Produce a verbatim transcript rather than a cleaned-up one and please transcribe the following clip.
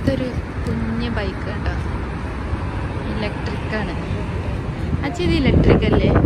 ഇതൊരു കുഞ്ഞ് ബൈക്ക് കേട്ടോ, ഇലക്ട്രിക്കാണ്. അച്ഛൻ ഇത് ഇലക്ട്രിക് അല്ലേ?